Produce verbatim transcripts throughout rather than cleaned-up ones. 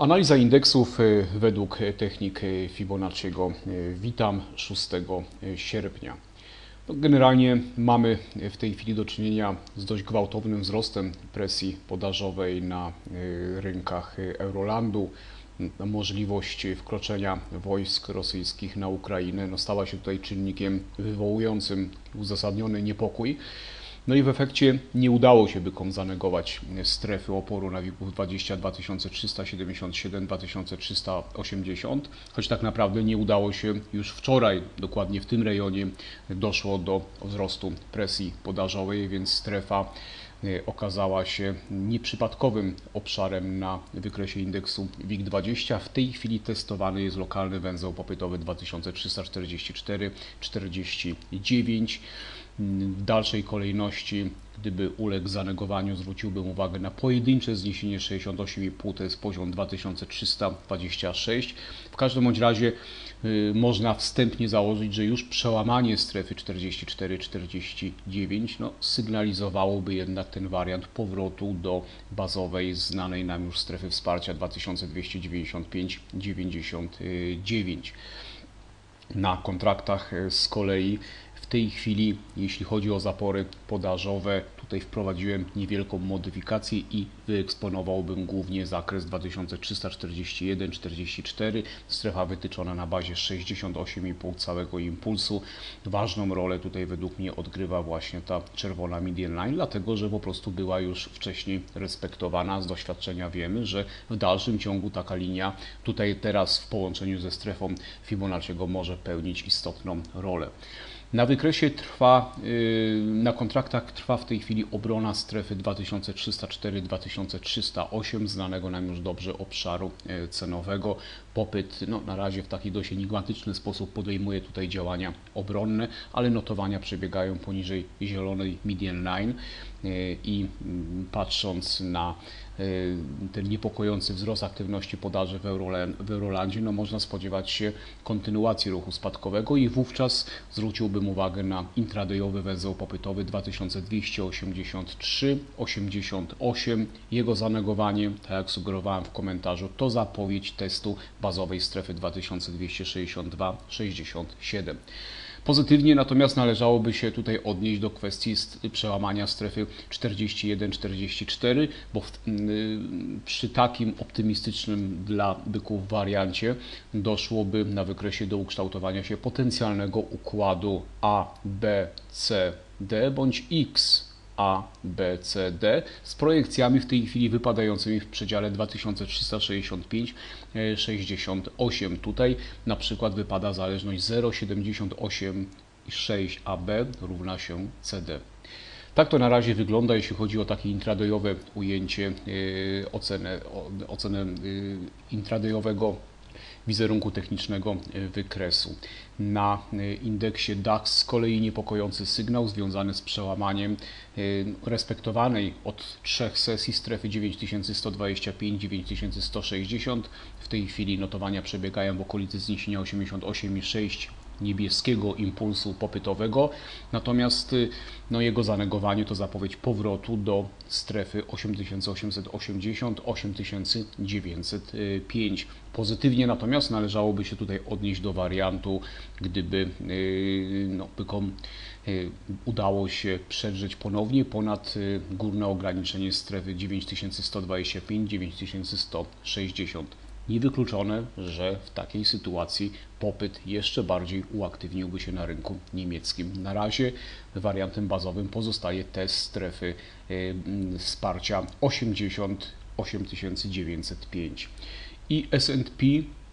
Analiza indeksów według technik Fibonacciego. Witam szóstego sierpnia. Generalnie mamy w tej chwili do czynienia z dość gwałtownym wzrostem presji podażowej na rynkach Eurolandu. Możliwość wkroczenia wojsk rosyjskich na Ukrainę no, stała się tutaj czynnikiem wywołującym uzasadniony niepokój. No i w efekcie nie udało się bykom zanegować strefy oporu na WIG dwadzieścia dwa tysiące trzysta siedemdziesiąt siedem do dwa tysiące trzysta osiemdziesiąt, choć tak naprawdę nie udało się już wczoraj, dokładnie w tym rejonie doszło do wzrostu presji podażowej, więc strefa okazała się nieprzypadkowym obszarem na wykresie indeksu WIG dwadzieścia. W tej chwili testowany jest lokalny węzeł popytowy dwa tysiące trzysta czterdzieści cztery czterdzieści dziewięć. W dalszej kolejności, gdyby uległ zanegowaniu, zwróciłbym uwagę na pojedyncze zniesienie sześćdziesiąt osiem i pół, to jest poziom dwa tysiące trzysta dwadzieścia sześć. W każdym bądź razie y, można wstępnie założyć, że już przełamanie strefy czterdzieści cztery czterdzieści dziewięć no, sygnalizowałoby jednak ten wariant powrotu do bazowej, znanej nam już strefy wsparcia dwa tysiące dwieście dziewięćdziesiąt pięć dziewięćdziesiąt dziewięć. Na kontraktach z kolei w tej chwili, jeśli chodzi o zapory podażowe, tutaj wprowadziłem niewielką modyfikację i wyeksponowałbym głównie zakres dwa tysiące trzysta czterdzieści jeden czterdzieści cztery, strefa wytyczona na bazie sześćdziesiąt osiem i pół całego impulsu. Ważną rolę tutaj według mnie odgrywa właśnie ta czerwona median line, dlatego że po prostu była już wcześniej respektowana. Z doświadczenia wiemy, że w dalszym ciągu taka linia tutaj teraz w połączeniu ze strefą Fibonacciego może pełnić istotną rolę. Na wykresie trwa, na kontraktach trwa w tej chwili obrona strefy dwa tysiące trzysta cztery dwa tysiące trzysta osiem, znanego nam już dobrze obszaru cenowego. Popyt no, na razie w taki dość enigmatyczny sposób podejmuje tutaj działania obronne, ale notowania przebiegają poniżej zielonej median line i patrząc na ten niepokojący wzrost aktywności podaży w, Euroland, w Eurolandzie, no można spodziewać się kontynuacji ruchu spadkowego i wówczas zwróciłbym uwagę na intradayowy węzeł popytowy dwa tysiące dwieście osiemdziesiąt trzy osiemdziesiąt osiem. Jego zanegowanie, tak jak sugerowałem w komentarzu, to zapowiedź testu bazowej strefy dwa tysiące dwieście sześćdziesiąt dwa sześćdziesiąt siedem. Pozytywnie natomiast należałoby się tutaj odnieść do kwestii przełamania strefy czterdzieści jeden czterdzieści cztery, bo w, przy takim optymistycznym dla byków wariancie doszłoby na wykresie do ukształtowania się potencjalnego układu A, B, C, D bądź X, A, B, C, D z projekcjami w tej chwili wypadającymi w przedziale dwa tysiące trzysta sześćdziesiąt pięć sześćdziesiąt osiem. Tutaj na przykład wypada zależność zero przecinek siedemdziesiąt osiem sześć A B równa się C D. Tak to na razie wygląda, jeśli chodzi o takie intradayowe ujęcie, yy, ocenę, ocenę yy, intradayowego wizerunku technicznego wykresu. Na indeksie DAX z kolei niepokojący sygnał związany z przełamaniem respektowanej od trzech sesji strefy dziewięć tysięcy sto dwadzieścia pięć dziewięć tysięcy sto sześćdziesiąt. W tej chwili notowania przebiegają w okolicy zniesienia osiemdziesiąt osiem i sześć niebieskiego impulsu popytowego, natomiast no, jego zanegowanie to zapowiedź powrotu do strefy osiem tysięcy osiemset osiemdziesiąt osiem tysięcy dziewięćset pięć. Pozytywnie natomiast należałoby się tutaj odnieść do wariantu, gdyby no, bykom udało się przedrzeć ponownie ponad górne ograniczenie strefy dziewięć tysięcy sto dwadzieścia pięć dziewięć tysięcy sto sześćdziesiąt. Niewykluczone, że w takiej sytuacji popyt jeszcze bardziej uaktywniłby się na rynku niemieckim. Na razie wariantem bazowym pozostaje test strefy y, wsparcia osiemdziesiąt osiem tysięcy dziewięćset pięć. I S and P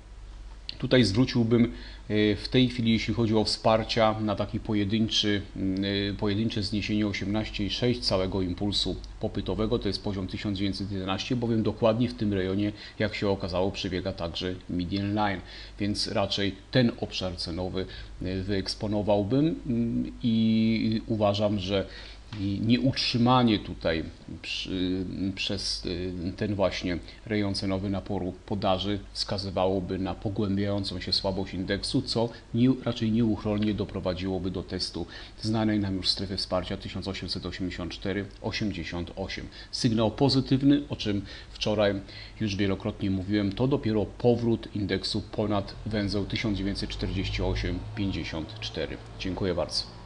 tutaj zwróciłbym w tej chwili, jeśli chodzi o wsparcia, na taki pojedynczy, pojedyncze zniesienie osiemnaście i sześć całego impulsu popytowego, to jest poziom tysiąc dziewięćset jedenaście, bowiem dokładnie w tym rejonie, jak się okazało, przebiega także median line, więc raczej ten obszar cenowy wyeksponowałbym i uważam, że i nieutrzymanie tutaj przy, przez ten właśnie rejon cenowy naporu podaży wskazywałoby na pogłębiającą się słabość indeksu, co nie, raczej nieuchronnie doprowadziłoby do testu znanej nam już strefy wsparcia tysiąc osiemset osiemdziesiąt cztery osiemdziesiąt osiem. Sygnał pozytywny, o czym wczoraj już wielokrotnie mówiłem, to dopiero powrót indeksu ponad węzeł tysiąc dziewięćset czterdzieści osiem pięćdziesiąt cztery. Dziękuję bardzo.